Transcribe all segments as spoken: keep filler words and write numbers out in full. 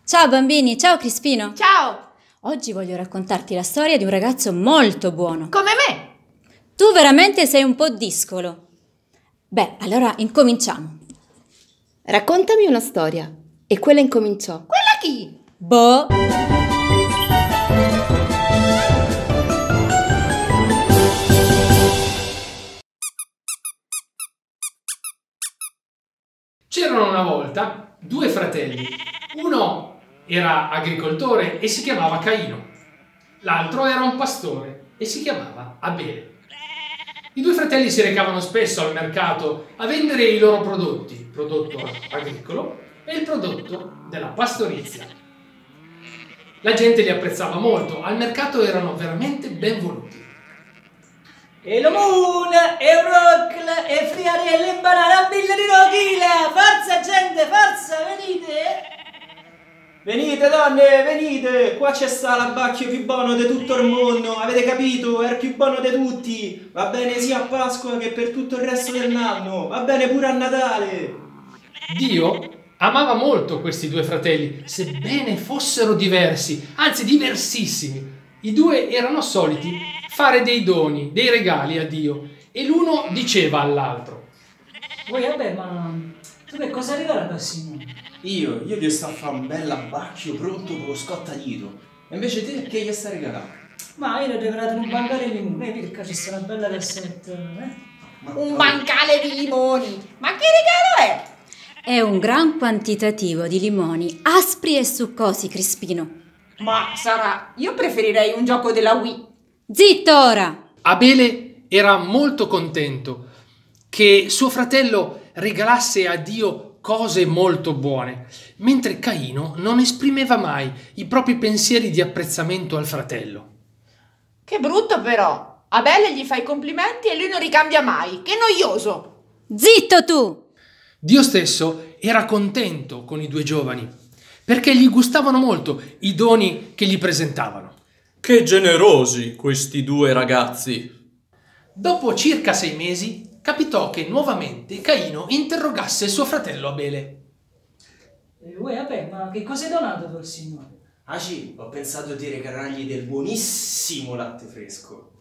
Ciao bambini, ciao Crispino. Ciao! Oggi voglio raccontarti la storia di un ragazzo molto buono. Come me! Tu veramente sei un po' discolo. Beh, allora incominciamo. Raccontami una storia. E quella incominciò. Quella chi? Boh. C'erano una volta due fratelli. Uno era agricoltore e si chiamava Caino. L'altro era un pastore e si chiamava Abele. I due fratelli si recavano spesso al mercato a vendere i loro prodotti, il prodotto agricolo e il prodotto della pastorizia. La gente li apprezzava molto, al mercato erano veramente ben voluti. E lo moon, e un rock, e friarelle, e banana, billa di rochila! Forza gente, forza, venite! Venite donne, venite! Qua c'è sta l'abbacchio più buono di tutto il mondo, avete capito? È il più buono di tutti! Va bene sia a Pasqua che per tutto il resto dell'anno, va bene pure a Natale! Dio amava molto questi due fratelli, sebbene fossero diversi, anzi diversissimi. I due erano soliti fare dei doni, dei regali a Dio, e l'uno diceva all'altro: Voi vabbè, ma tu che cosa regalato al Signore? Io, io gli sto a fare un bel abbacchio pronto con lo scottadito. E invece te che gli stai regalando? Ma io ne ho regalato un bancale di limoni, vedi che c'è sta una bella cassetta, eh? Ma Un bancale di limoni! Ma che regalo è? È un gran quantitativo di limoni aspri e succosi, Crispino. Ma sarà... Io preferirei un gioco della Wii. Zitto ora! Abele era molto contento che suo fratello regalasse a Dio cose molto buone, mentre Caino non esprimeva mai i propri pensieri di apprezzamento al fratello. Che brutto però! Abele gli fa i complimenti e lui non ricambia mai. Che noioso! Zitto tu! Dio stesso era contento con i due giovani, perché gli gustavano molto i doni che gli presentavano. Che generosi questi due ragazzi! Dopo circa sei mesi capitò che nuovamente Caino interrogasse suo fratello Abele. E voi vabbè, ma che cosa hai donato tu al Signore? Ah sì, ho pensato di regalargli del buonissimo latte fresco.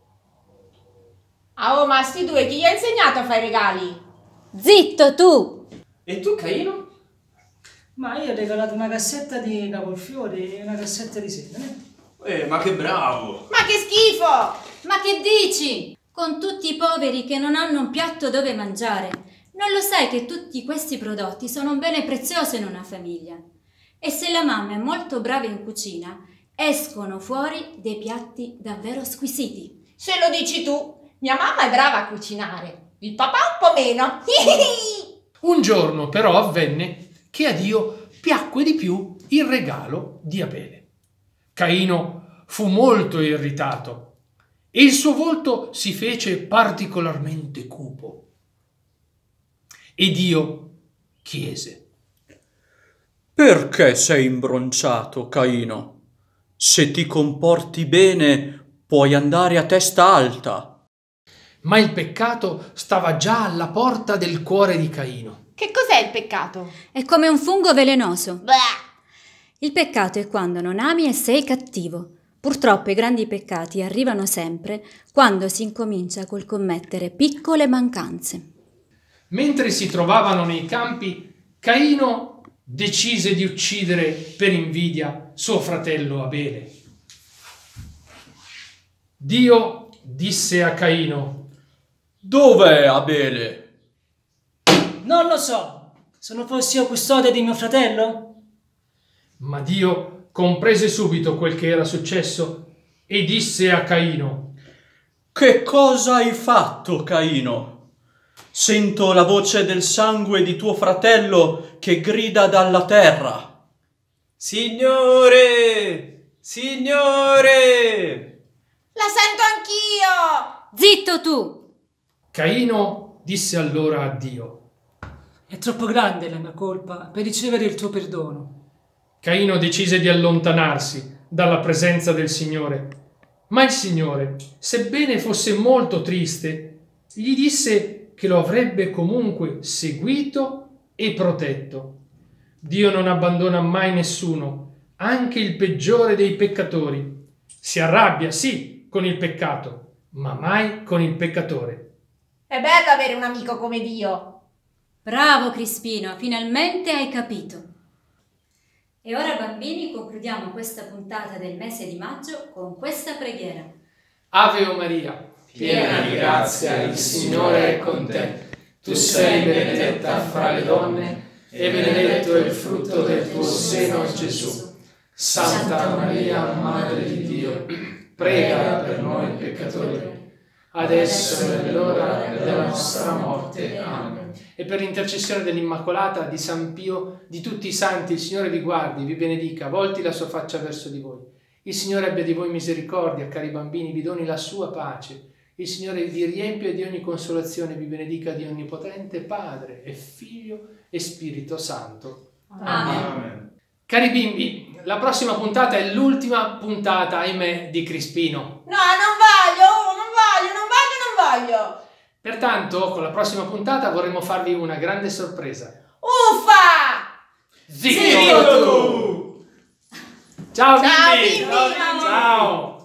Ah, oh, ma sti due chi gli ha insegnato a fare i regali? Zitto tu! E tu Caino? Ma io ho regalato una cassetta di cavolfiori e una cassetta di seme, Eh, ma che bravo! Ma che schifo! Ma che dici? Con tutti i poveri che non hanno un piatto dove mangiare. Non lo sai che tutti questi prodotti sono un bene prezioso in una famiglia? E se la mamma è molto brava in cucina, escono fuori dei piatti davvero squisiti. Se lo dici tu, mia mamma è brava a cucinare, il papà un po' meno. Un giorno però avvenne che a Dio piacque di più il regalo di Abele. Caino fu molto irritato e il suo volto si fece particolarmente cupo. E Dio chiese: Perché sei imbronciato, Caino? Se ti comporti bene, puoi andare a testa alta. Ma il peccato stava già alla porta del cuore di Caino. Che cos'è il peccato? È come un fungo velenoso. Beh. Il peccato è quando non ami e sei cattivo. Purtroppo i grandi peccati arrivano sempre quando si incomincia col commettere piccole mancanze. Mentre si trovavano nei campi, Caino decise di uccidere per invidia suo fratello Abele. Dio disse a Caino: Dov'è Abele? Non lo so, se non fossi io custode di mio fratello? Ma Dio comprese subito quel che era successo e disse a Caino: Che cosa hai fatto, Caino? Sento la voce del sangue di tuo fratello che grida dalla terra. Signore! Signore! La sento anch'io! Zitto tu! Caino disse allora a Dio: È troppo grande la mia colpa per ricevere il tuo perdono. Caino decise di allontanarsi dalla presenza del Signore, ma il Signore, sebbene fosse molto triste, gli disse che lo avrebbe comunque seguito e protetto. Dio non abbandona mai nessuno, anche il peggiore dei peccatori. Si arrabbia, sì, con il peccato, ma mai con il peccatore. È bello avere un amico come Dio. Bravo Crispino, finalmente hai capito. E ora bambini concludiamo questa puntata del mese di maggio con questa preghiera. Ave o Maria, piena di grazia, il Signore è con te. Tu sei benedetta fra le donne e benedetto è il frutto del tuo seno, Gesù. Santa Maria, Madre di Dio, prega per noi peccatori, adesso è l'ora della nostra morte. Amen. E per l'intercessione dell'Immacolata, di San Pio, di tutti i santi, il Signore vi guardi, vi benedica, volti la sua faccia verso di voi. Il Signore abbia di voi misericordia, cari bambini, vi doni la sua pace. Il Signore vi riempie di ogni consolazione, vi benedica di onnipotente Padre e Figlio e Spirito Santo. Amen. Amen. Cari bimbi, la prossima puntata è l'ultima puntata, ahimè, di Crispino. No, non voglio, non voglio, non voglio, non voglio. Pertanto, con la prossima puntata vorremmo farvi una grande sorpresa. Uffa! Zitto tu! Ciao, Ciao, bimbi! bimbi! Ciao!